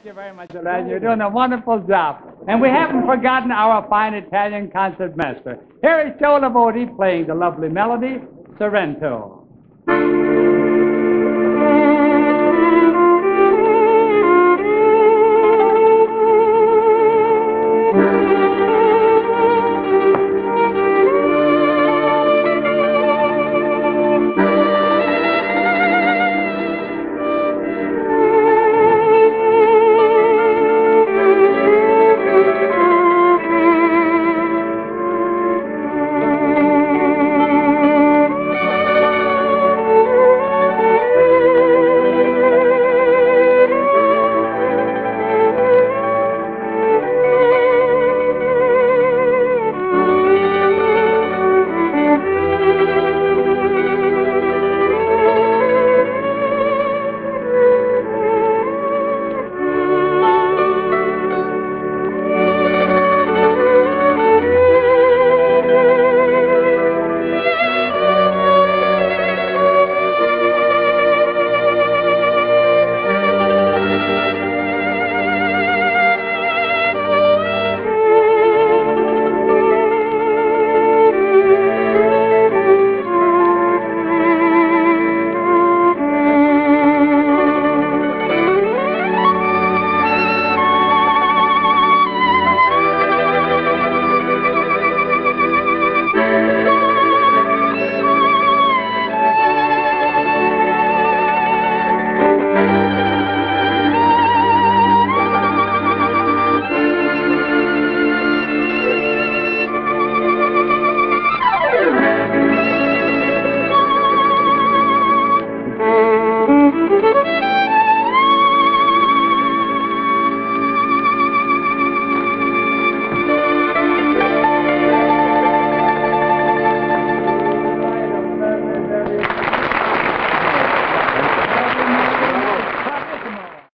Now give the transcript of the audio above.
Thank you very much, lad. You're doing a wonderful job. And we haven't forgotten our fine Italian concert master. Here is Livoti playing the lovely melody, Sorrento.